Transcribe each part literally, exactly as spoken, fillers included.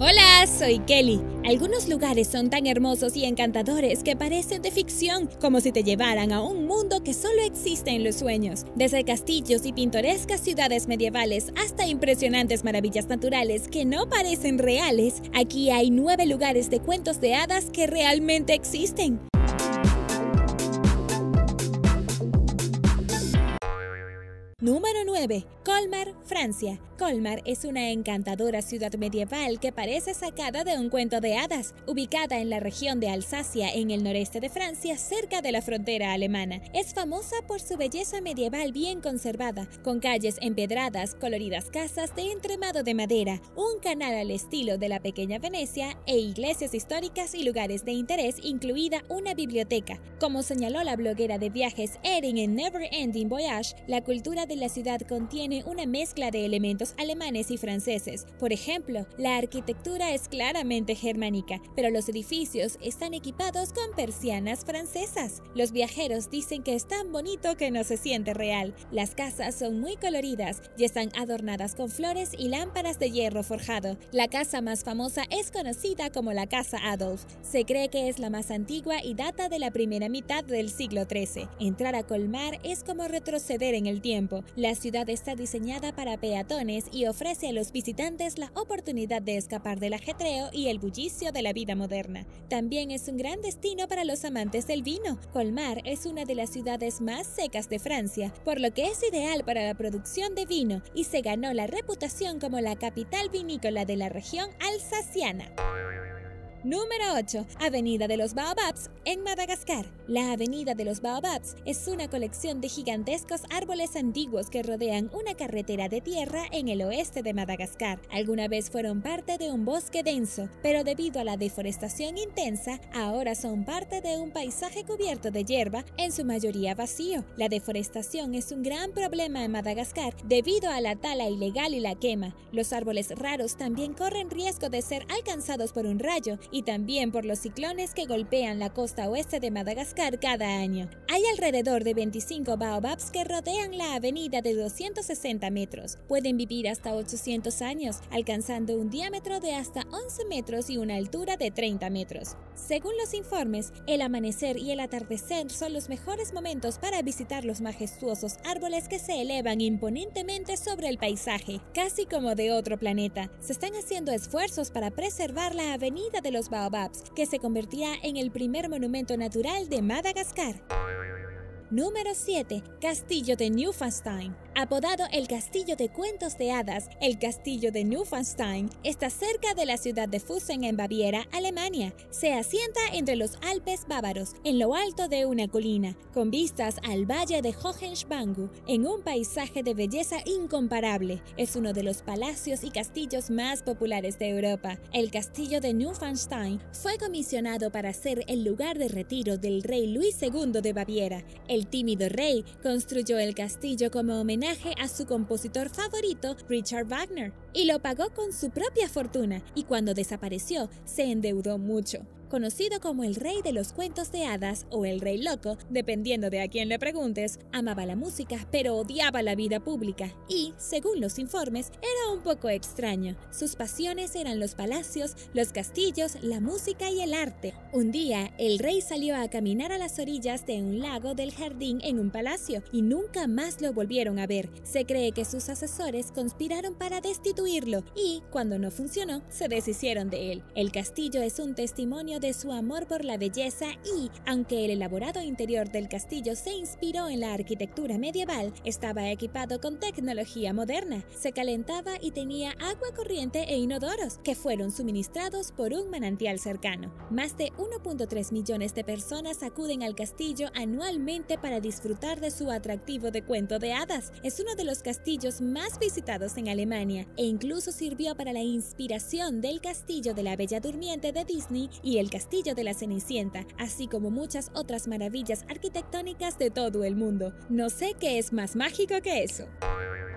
Hola, soy Kelly. Algunos lugares son tan hermosos y encantadores que parecen de ficción, como si te llevaran a un mundo que solo existe en los sueños. Desde castillos y pintorescas ciudades medievales hasta impresionantes maravillas naturales que no parecen reales, aquí hay nueve lugares de cuentos de hadas que realmente existen. Número nueve. Colmar, Francia. Colmar es una encantadora ciudad medieval que parece sacada de un cuento de hadas, ubicada en la región de Alsacia, en el noreste de Francia, cerca de la frontera alemana. Es famosa por su belleza medieval bien conservada, con calles empedradas, coloridas casas de entremado de madera, un canal al estilo de la pequeña Venecia e iglesias históricas y lugares de interés, incluida una biblioteca. Como señaló la bloguera de viajes Erin en Never Ending Voyage, la cultura de la ciudad contiene una mezcla de elementos alemanes y franceses. Por ejemplo, la arquitectura es claramente germánica, pero los edificios están equipados con persianas francesas. Los viajeros dicen que es tan bonito que no se siente real. Las casas son muy coloridas y están adornadas con flores y lámparas de hierro forjado. La casa más famosa es conocida como la Casa Adolf. Se cree que es la más antigua y data de la primera mitad del siglo trece. Entrar a Colmar es como retroceder en el tiempo. La ciudad está diseñada para peatones y ofrece a los visitantes la oportunidad de escapar del ajetreo y el bullicio de la vida moderna. También es un gran destino para los amantes del vino. Colmar es una de las ciudades más secas de Francia, por lo que es ideal para la producción de vino y se ganó la reputación como la capital vinícola de la región alsaciana. Número ocho. Avenida de los Baobabs en Madagascar. La Avenida de los Baobabs es una colección de gigantescos árboles antiguos que rodean una carretera de tierra en el oeste de Madagascar. Alguna vez fueron parte de un bosque denso, pero debido a la deforestación intensa, ahora son parte de un paisaje cubierto de hierba, en su mayoría vacío. La deforestación es un gran problema en Madagascar debido a la tala ilegal y la quema. Los árboles raros también corren riesgo de ser alcanzados por un rayo y también por los ciclones que golpean la costa oeste de Madagascar cada año. Hay alrededor de veinticinco baobabs que rodean la avenida de doscientos sesenta metros. Pueden vivir hasta ochocientos años, alcanzando un diámetro de hasta once metros y una altura de treinta metros. Según los informes, el amanecer y el atardecer son los mejores momentos para visitar los majestuosos árboles que se elevan imponentemente sobre el paisaje, casi como de otro planeta. Se están haciendo esfuerzos para preservar la avenida de los Baobabs, que se convertirá en el primer monumento natural de Madagascar. Número siete. Castillo de Neuschwanstein. Apodado el Castillo de Cuentos de Hadas, el Castillo de Neuschwanstein está cerca de la ciudad de Füssen en Baviera, Alemania. Se asienta entre los Alpes bávaros, en lo alto de una colina, con vistas al valle de Hohenschwangau, en un paisaje de belleza incomparable. Es uno de los palacios y castillos más populares de Europa. El Castillo de Neuschwanstein fue comisionado para ser el lugar de retiro del rey Luis segundo de Baviera. El tímido rey construyó el castillo como homenaje a su compositor favorito, Richard Wagner, y lo pagó con su propia fortuna, y cuando desapareció, se endeudó mucho. Conocido como el rey de los cuentos de hadas o el rey loco, dependiendo de a quién le preguntes, amaba la música pero odiaba la vida pública y, según los informes, era un poco extraño. Sus pasiones eran los palacios, los castillos, la música y el arte. Un día, el rey salió a caminar a las orillas de un lago del jardín en un palacio y nunca más lo volvieron a ver. Se cree que sus asesores conspiraron para destituirlo y, cuando no funcionó, se deshicieron de él. El castillo es un testimonio de su amor por la belleza y, aunque el elaborado interior del castillo se inspiró en la arquitectura medieval, estaba equipado con tecnología moderna. Se calentaba y tenía agua corriente e inodoros, que fueron suministrados por un manantial cercano. Más de uno punto tres millones de personas acuden al castillo anualmente para disfrutar de su atractivo de cuento de hadas. Es uno de los castillos más visitados en Alemania e incluso sirvió para la inspiración del castillo de la Bella Durmiente de Disney y el Castillo de la Cenicienta, así como muchas otras maravillas arquitectónicas de todo el mundo. No sé qué es más mágico que eso.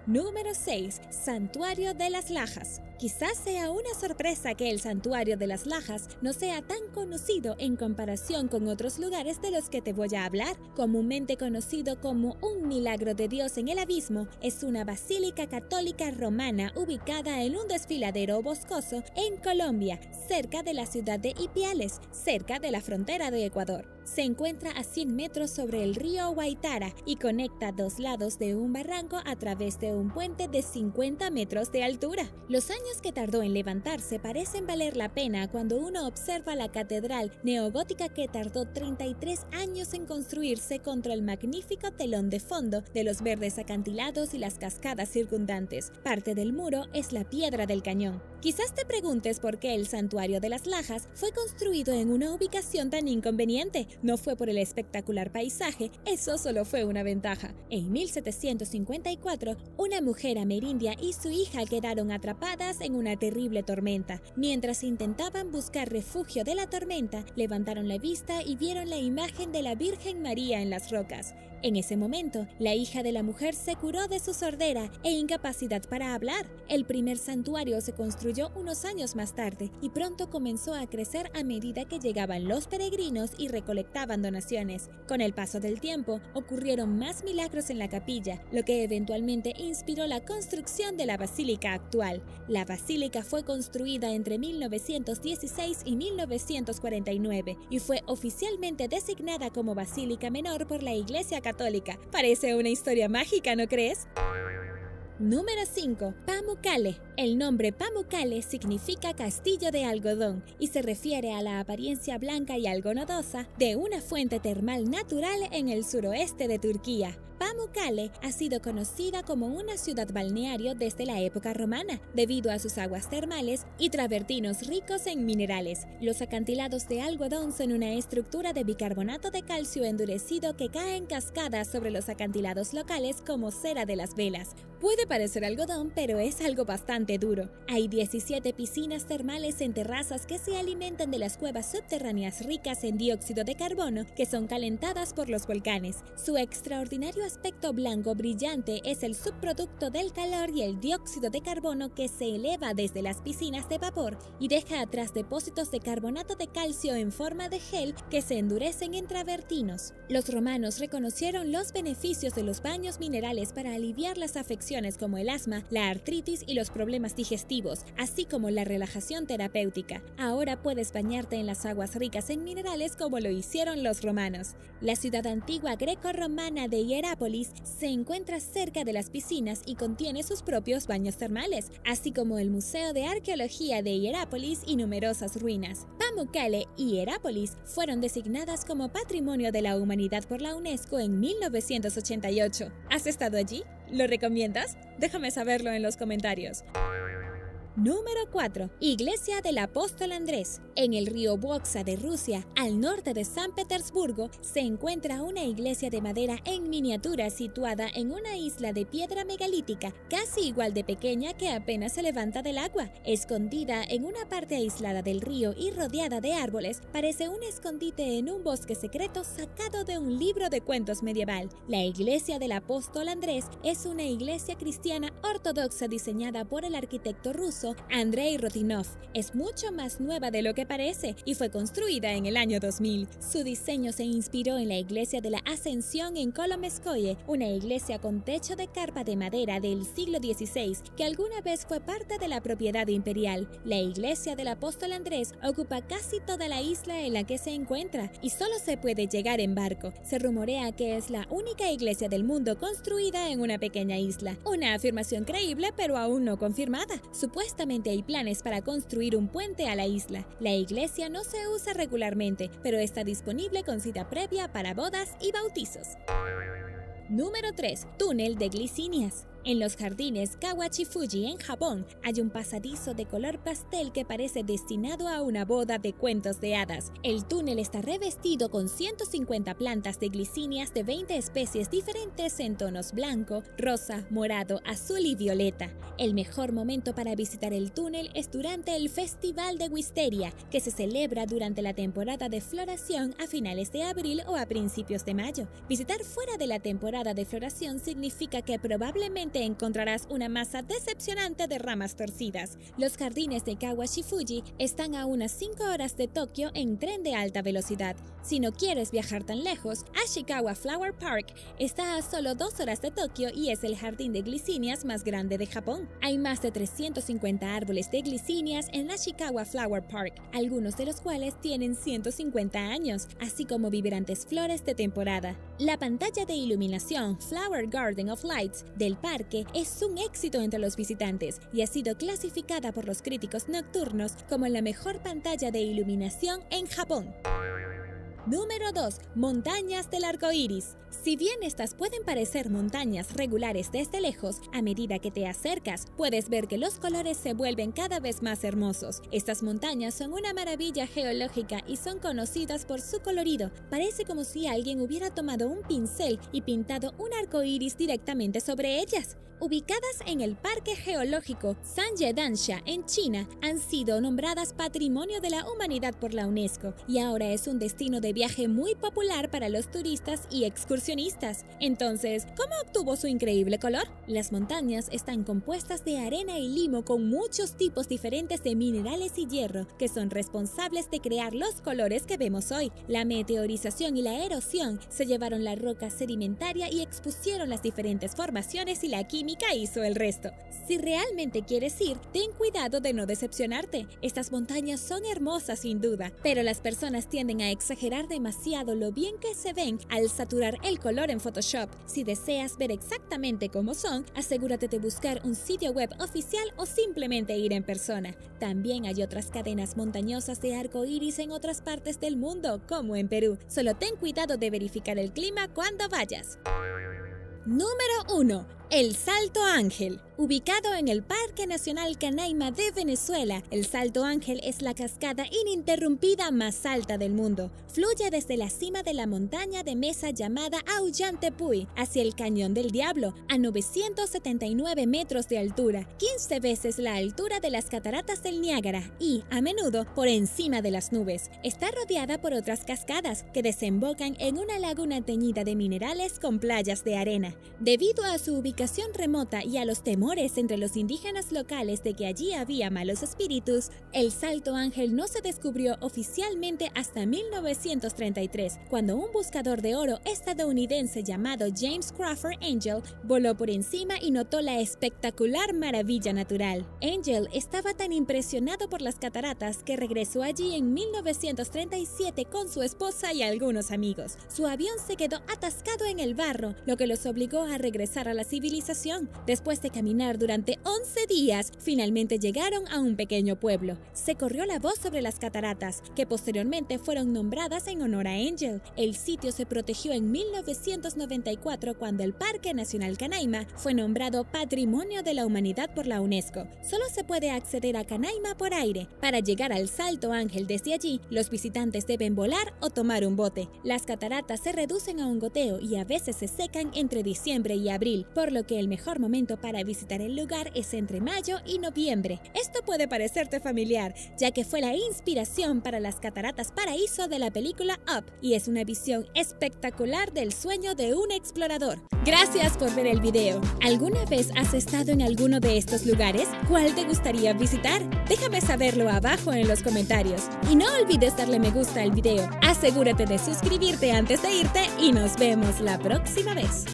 Número seis. Santuario de las Lajas. Quizás sea una sorpresa que el Santuario de las Lajas no sea tan conocido en comparación con otros lugares de los que te voy a hablar. Comúnmente conocido como un milagro de Dios en el abismo, es una basílica católica romana ubicada en un desfiladero boscoso en Colombia, cerca de la ciudad de Ipiales, cerca de la frontera de Ecuador. Se encuentra a cien metros sobre el río Guaitara y conecta dos lados de un barranco a través de un puente de cincuenta metros de altura. Los años que tardó en levantarse parecen valer la pena cuando uno observa la catedral neogótica que tardó treinta y tres años en construirse contra el magnífico telón de fondo de los verdes acantilados y las cascadas circundantes. Parte del muro es la piedra del cañón. Quizás te preguntes por qué el Santuario de las Lajas fue construido en una ubicación tan inconveniente. No fue por el espectacular paisaje, eso solo fue una ventaja. En mil setecientos cincuenta y cuatro, una mujer amerindia y su hija quedaron atrapadas en una terrible tormenta. Mientras intentaban buscar refugio de la tormenta, levantaron la vista y vieron la imagen de la Virgen María en las rocas. En ese momento, la hija de la mujer se curó de su sordera e incapacidad para hablar. El primer santuario se construyó unos años más tarde y pronto comenzó a crecer a medida que llegaban los peregrinos y recolectaban donaciones. Con el paso del tiempo, ocurrieron más milagros en la capilla, lo que eventualmente inspiró la construcción de la basílica actual. La basílica fue construida entre mil novecientos dieciséis y mil novecientos cuarenta y nueve y fue oficialmente designada como basílica menor por la Iglesia Católica. Parece una historia mágica, ¿no crees? Número cinco. Pamukkale. El nombre Pamukkale significa castillo de algodón y se refiere a la apariencia blanca y algodonosa de una fuente termal natural en el suroeste de Turquía. Pamukkale ha sido conocida como una ciudad balneario desde la época romana, debido a sus aguas termales y travertinos ricos en minerales. Los acantilados de algodón son una estructura de bicarbonato de calcio endurecido que cae en cascadas sobre los acantilados locales como cera de las velas. Puede parecer algodón, pero es algo bastante duro. Hay diecisiete piscinas termales en terrazas que se alimentan de las cuevas subterráneas ricas en dióxido de carbono que son calentadas por los volcanes. Su extraordinario aspecto blanco brillante es el subproducto del calor y el dióxido de carbono que se eleva desde las piscinas de vapor y deja atrás depósitos de carbonato de calcio en forma de gel que se endurecen en travertinos. Los romanos reconocieron los beneficios de los baños minerales para aliviar las afecciones como el asma, la artritis y los problemas digestivos, así como la relajación terapéutica. Ahora puedes bañarte en las aguas ricas en minerales como lo hicieron los romanos. La ciudad antigua greco-romana de Hierápolis se encuentra cerca de las piscinas y contiene sus propios baños termales, así como el Museo de Arqueología de Hierápolis y numerosas ruinas. Pamukkale y Hierápolis fueron designadas como Patrimonio de la Humanidad por la UNESCO en mil novecientos ochenta y ocho. ¿Has estado allí? ¿Lo recomiendas? Déjame saberlo en los comentarios. Número cuatro. Iglesia del Apóstol Andrés. En el río Voksa de Rusia, al norte de San Petersburgo, se encuentra una iglesia de madera en miniatura situada en una isla de piedra megalítica, casi igual de pequeña que apenas se levanta del agua. Escondida en una parte aislada del río y rodeada de árboles, parece un escondite en un bosque secreto sacado de un libro de cuentos medieval. La Iglesia del Apóstol Andrés es una iglesia cristiana ortodoxa diseñada por el arquitecto ruso Andrei Rodionov. Es mucho más nueva de lo que parece y fue construida en el año dos mil. Su diseño se inspiró en la iglesia de la Ascensión en Kolomenskoye, una iglesia con techo de carpa de madera del siglo dieciséis que alguna vez fue parte de la propiedad imperial. La iglesia del Apóstol Andrés ocupa casi toda la isla en la que se encuentra y solo se puede llegar en barco. Se rumorea que es la única iglesia del mundo construida en una pequeña isla. Una afirmación creíble pero aún no confirmada. Supuestamente Supuestamente hay planes para construir un puente a la isla. La iglesia no se usa regularmente, pero está disponible con cita previa para bodas y bautizos. Número tres. Túnel de glicinias. En los jardines Kawachi-Fuji en Japón hay un pasadizo de color pastel que parece destinado a una boda de cuentos de hadas. El túnel está revestido con ciento cincuenta plantas de glicinias de veinte especies diferentes en tonos blanco, rosa, morado, azul y violeta. El mejor momento para visitar el túnel es durante el Festival de Wisteria, que se celebra durante la temporada de floración a finales de abril o a principios de mayo. Visitar fuera de la temporada de floración significa que probablemente probablemente encontrarás una masa decepcionante de ramas torcidas. Los jardines de Kawashi-Fuji están a unas cinco horas de Tokio en tren de alta velocidad. Si no quieres viajar tan lejos, Ashikawa Flower Park está a solo dos horas de Tokio y es el jardín de glicinias más grande de Japón. Hay más de trescientos cincuenta árboles de glicinias en Ashikawa Flower Park, algunos de los cuales tienen ciento cincuenta años, así como vibrantes flores de temporada. La pantalla de iluminación Flower Garden of Lights del parque es un éxito entre los visitantes y ha sido clasificada por los críticos nocturnos como la mejor pantalla de iluminación en Japón. Número dos. Montañas del arco iris. Si bien estas pueden parecer montañas regulares desde lejos, a medida que te acercas, puedes ver que los colores se vuelven cada vez más hermosos. Estas montañas son una maravilla geológica y son conocidas por su colorido. Parece como si alguien hubiera tomado un pincel y pintado un arco iris directamente sobre ellas. Ubicadas en el Parque Geológico Sanjie-Dansha en China, han sido nombradas Patrimonio de la Humanidad por la UNESCO y ahora es un destino de viaje muy popular para los turistas y excursionistas. Entonces, ¿cómo obtuvo su increíble color? Las montañas están compuestas de arena y limo con muchos tipos diferentes de minerales y hierro que son responsables de crear los colores que vemos hoy. La meteorización y la erosión se llevaron la roca sedimentaria y expusieron las diferentes formaciones y la química hizo el resto. Si realmente quieres ir, ten cuidado de no decepcionarte. Estas montañas son hermosas sin duda, pero las personas tienden a exagerar demasiado lo bien que se ven al saturar el color en Photoshop. Si deseas ver exactamente cómo son, asegúrate de buscar un sitio web oficial o simplemente ir en persona. También hay otras cadenas montañosas de arco iris en otras partes del mundo, como en Perú. Solo ten cuidado de verificar el clima cuando vayas. Número uno. El Salto Ángel. Ubicado en el Parque Nacional Canaima de Venezuela, el Salto Ángel es la cascada ininterrumpida más alta del mundo. Fluye desde la cima de la montaña de mesa llamada Aullantepui hacia el Cañón del Diablo, a novecientos setenta y nueve metros de altura, quince veces la altura de las cataratas del Niágara y, a menudo, por encima de las nubes. Está rodeada por otras cascadas que desembocan en una laguna teñida de minerales con playas de arena. Debido a su ubicación remota y a los temores entre los indígenas locales de que allí había malos espíritus, el Salto Ángel no se descubrió oficialmente hasta mil novecientos treinta y tres, cuando un buscador de oro estadounidense llamado James Crawford Angel voló por encima y notó la espectacular maravilla natural. Angel estaba tan impresionado por las cataratas que regresó allí en mil novecientos treinta y siete con su esposa y algunos amigos. Su avión se quedó atascado en el barro, lo que los obligó a regresar a la civilización. Después de caminar durante once días, finalmente llegaron a un pequeño pueblo. Se corrió la voz sobre las cataratas, que posteriormente fueron nombradas en honor a Angel. El sitio se protegió en mil novecientos noventa y cuatro cuando el Parque Nacional Canaima fue nombrado Patrimonio de la Humanidad por la UNESCO. Solo se puede acceder a Canaima por aire. Para llegar al Salto Ángel desde allí, los visitantes deben volar o tomar un bote. Las cataratas se reducen a un goteo y a veces se secan entre diciembre y abril, por lo que el mejor momento para visitar el lugar es entre mayo y noviembre. Esto puede parecerte familiar, ya que fue la inspiración para las Cataratas Paraíso de la película Up, y es una visión espectacular del sueño de un explorador. Gracias por ver el video. ¿Alguna vez has estado en alguno de estos lugares? ¿Cuál te gustaría visitar? Déjame saberlo abajo en los comentarios. Y no olvides darle me gusta al video. Asegúrate de suscribirte antes de irte y nos vemos la próxima vez.